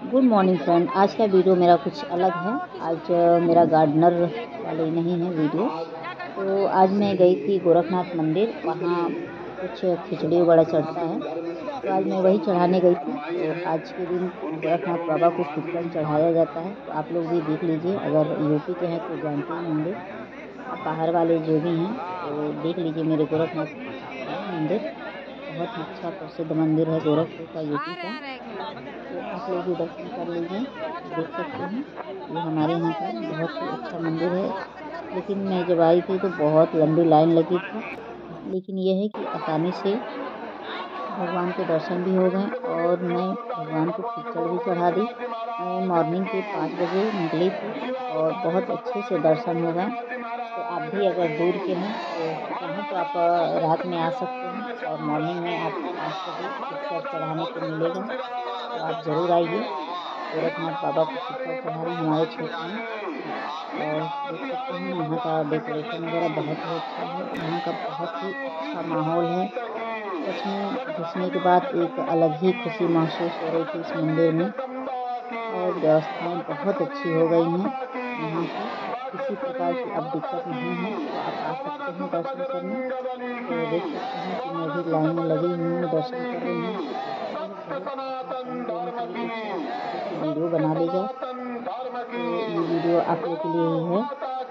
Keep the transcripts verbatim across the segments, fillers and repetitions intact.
Good morning friend. आज का video मेरा कुछ अलग है। आज अ, मेरा गार्डनर वाले नहीं है वीडियो। तो आज मैं गई थी गोरखनाथ मंदिर, वहाँ कुछ खिचड़ी वगैरह चढ़ता है, तो आज मैं वही चढ़ाने गई थी। तो आज के दिन गोरखनाथ बाबा को खिचड़ी चढ़ाया जाता है, तो आप लोग भी देख लीजिए। अगर यूपी के हैं तो जानते ही होंगे, आप बाहर वाले जो भी हैं तो देख लीजिए मेरे गोरखनाथ का मंदिर। बहुत ही अच्छा प्रसिद्ध मंदिर है गोरखपुर का, यूपी का। तो आप लोग भी दर्शन कर लीजिए, देख सकते हैं। ये हमारे यहाँ का बहुत ही अच्छा मंदिर है। लेकिन मैं जब आई थी तो बहुत लंबी लाइन लगी थी, लेकिन यह है कि आसानी से भगवान के दर्शन भी हो गए और मैं भगवान को खिचड़ भी चढ़ा दी। मैं मॉर्निंग के पाँच बजे निकली थी और बहुत अच्छे से दर्शन हो गए। तो आप भी अगर दूर के हैं तो चाहें तो आप अ, रात में आ सकते हैं और मॉर्निंग में आपको पाँच बजे खिचड़ चढ़ाने को मिलेगा। तो आप ज़रूर आइए, गोरखनाथ बाबा को खिचड़ चढ़ाने हमारे क्षेत्र में। और देख सकते हैं यहाँ का डेकोरेशन वगैरह बहुत ही अच्छा है, यहाँ का बहुत ही अच्छा माहौल है। सच में घुसने के बाद एक अलग ही खुशी महसूस हो रही थी इस मंदिर में। और व्यवस्थाएं बहुत अच्छी हो गई हैं यहाँ की, किसी प्रकार की अब दिक्कत नहीं है। तो आप आ सकते हैं दर्शन करने। तो देख सकते हैं कि मैं भी लाइन में लगी हुई हूँ, दर्शन कर रही हूँ। तो सोचा कि चलो अपना समय देने के लिए एक छोटी सी वीडियो बना ली जाए। तो ये वीडियो आप लोग के लिए ही है,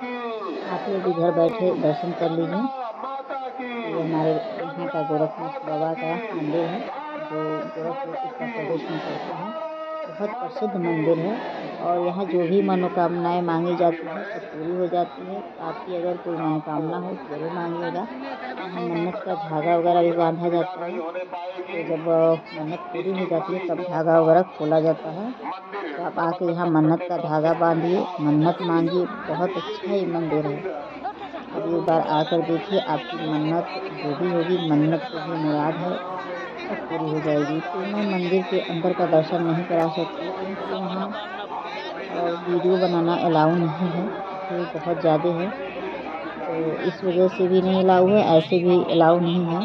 आप लोग भी घर बैठे दर्शन कर लीजिए। ये हमारे यहाँ का गोरखनाथ बाबा का मंदिर है, जो गोरखपुर उत्तर प्रदेश में पड़ता है। बहुत प्रसिद्ध मंदिर है और यहाँ जो भी मनोकामनाएं मांगी जाती है सब पूरी हो जाती है। तो आपकी अगर कोई मनोकामना हो तो ज़रूर मांगिएगा। यहाँ मन्नत का धागा वगैरह भी बांधा जाता है। तो जब अ, मन्नत पूरी हो जाती है तब धागा वगैरह खोला जाता है। तो आप आके यहाँ मन्नत का धागा बांधिए, मन्नत मांगिए। बहुत अच्छा ये मंदिर है, अब एक बार आकर देखिए, आपकी मन्नत जो भी होगी, मन्नत जो भी मुराद है सब पूरी हो जाएगी। तो मैं मंदिर के अंदर का दर्शन नहीं करा सकती क्योंकि वहाँ अ, वीडियो बनाना अलाउ नहीं है, भीड़ बहुत ज़्यादा है। तो इस वजह से भी नहीं अलाउ है, ऐसे भी अलाउ नहीं है।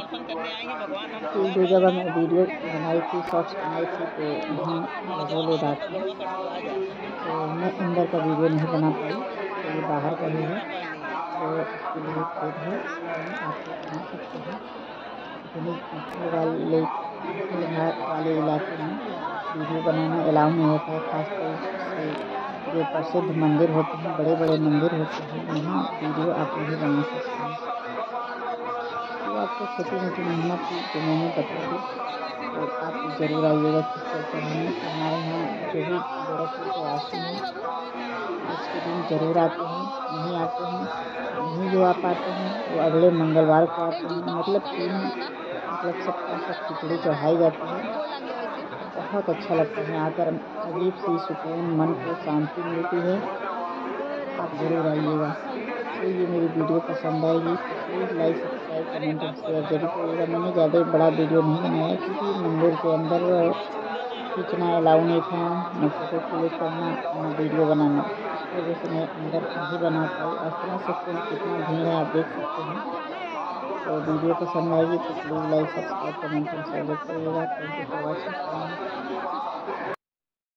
एक दो जगह मैं वीडियो बनाई थी, शॉर्ट्स बनाई थी, तो वहाँ वो लोग आते हैं, तो मैं अंदर का वीडियो नहीं बना पाई। तो ये बाहर का ही है, तो इसके लिए खेद है। नहीं, आप लोग बना सकते हैं। भीड़ भीड़ वाले भीड़ भाड़ वाले इलाके में वीडियो बनाना अलाउ नहीं होता है, खासतौर से जो प्रसिद्ध मंदिर होते हैं, बड़े बड़े मंदिर होते हैं, वहाँ वीडियो आप नहीं बना सकते हैं। ये आपको छोटी मोटी मेहनत थी जो मैंने बता दी। तो आप ज़रूर आइएगा खिचड़ चढ़ाने। तो हमारे यहाँ जो भी गोरखपुर के वासी हैं आज के दिन ज़रूर आते हैं, नहीं आते हैं, नहीं जो आ पाते हैं वो अगले मंगलवार को आते हैं। मतलब तीन मतलब सप्ताह तक खिचड़ी चढ़ाई जाती है। बहुत अच्छा लगता है आकर, अजीब सी सुकून, मन को शांति मिलती है। आप ज़रूर आइएगा। तो ये मेरी वीडियो पसंद आएगी तो प्लीज़ लाइक सब्सक्राइब कमेंट और शेयर ज़रूर करिएगा। मैंने ज़्यादा बड़ा वीडियो नहीं बनाया क्योंकि मंदिर के अंदर खींचना अलाउ नहीं था, न फ़ोटो क्लिक करना, न वीडियो बनाना। इस वजह से मैं अंदर नहीं बना पाई। और समझ सकते हैं कितना भीड़ है, आप देख सकते हैं। तो वीडियो पसंद आएगी तो please like subscribe comment and share ज़रूर करिएगा। Thank you for watching friend.